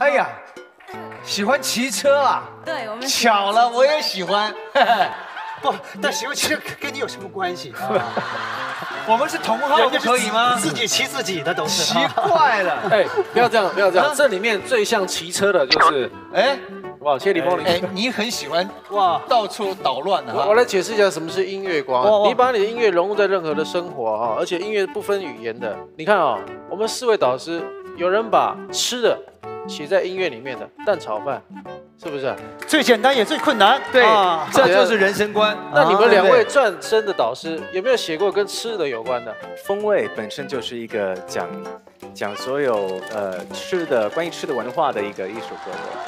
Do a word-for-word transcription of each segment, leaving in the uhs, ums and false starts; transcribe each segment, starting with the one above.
哎呀，喜欢骑车啊？ 对，我们巧了，我也喜欢。 不，但喜欢骑车跟你有什么关系？ 我们是同好，不可以吗？ 自己骑自己的都是。 奇怪了， 哎，不要这样，不要这样。这里面最像骑车的就是，哎，哇，谢李峰， 哎，你很喜欢哇，到处捣乱的。 我来解释一下什么是音乐光。你把你的音乐融入在任何的生活哈，而且音乐不分语言的。你看啊，我们四位导师，有人把吃的写在音乐里面的蛋炒饭。是不是最简单也最困难？ 对，这就是人生观。 那你们两位转身的导师有没有写过跟吃的有关的？ 风味本身就是一个讲讲所有呃吃的关于吃的文化的一个一首歌。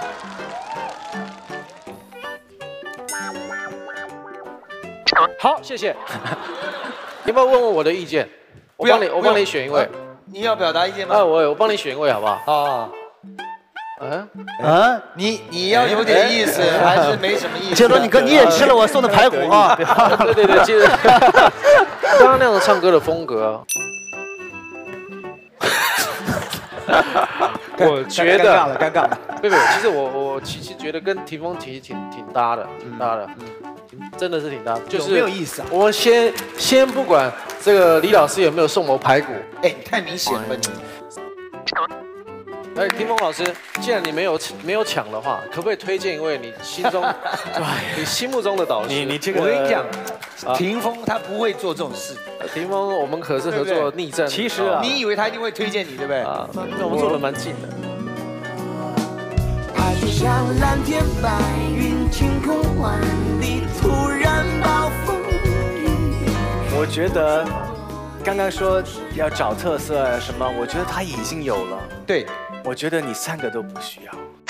好，谢谢。要不要问问我的意见？我帮你，我帮你选一位。 你要表达意见吗？ 啊，我我帮你选一位好不好？ 啊。 啊啊！ 你你要有点意思，还是没什么意思？ 杰伦，你哥你也吃了我送的排骨啊？ 对对对，其实刚刚那样唱歌的风格，我觉得尴尬了，尴尬了。 对不对？其实我我其实觉得跟霆锋其实挺挺搭的，挺搭的，真的是挺搭的。就是有没有意思啊？ 我们先先不管这个李老师有没有送我排骨， 哎，太明显了吧你。 哎，霆锋老师，既然你没有没有抢的话，可不可以推荐一位你心中，你心目中的导师？ 你你这个， 我跟你讲，霆锋他不会做这种事。 霆锋，我们可是合作逆战。 其实啊， 你以为他一定会推荐你，对不对？啊， 那我们坐得蛮近的。 它就像蓝天白云，晴空万里，突然暴风雨。 我觉得。刚刚说要找特色什么，我觉得他已经有了。 对， 我觉得你三个都不需要。